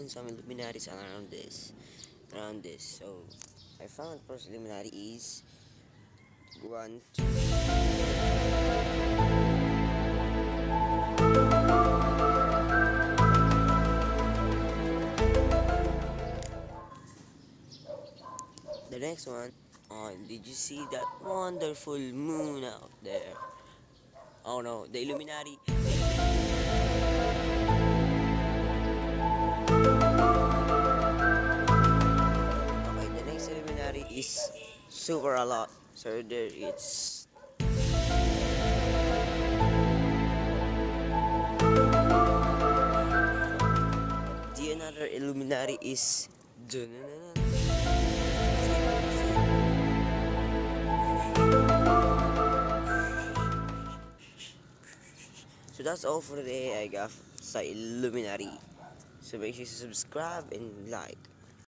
some Illuminatis around this. So I found first Illuminati is 1, 2. The next one, did you see that wonderful moon out there? Oh no, the Illuminati. Okay, the next Illuminati is super a lot. So there it's. The another Illuminati is. So that's all for today I got sa Illuminati. So make sure to subscribe and like.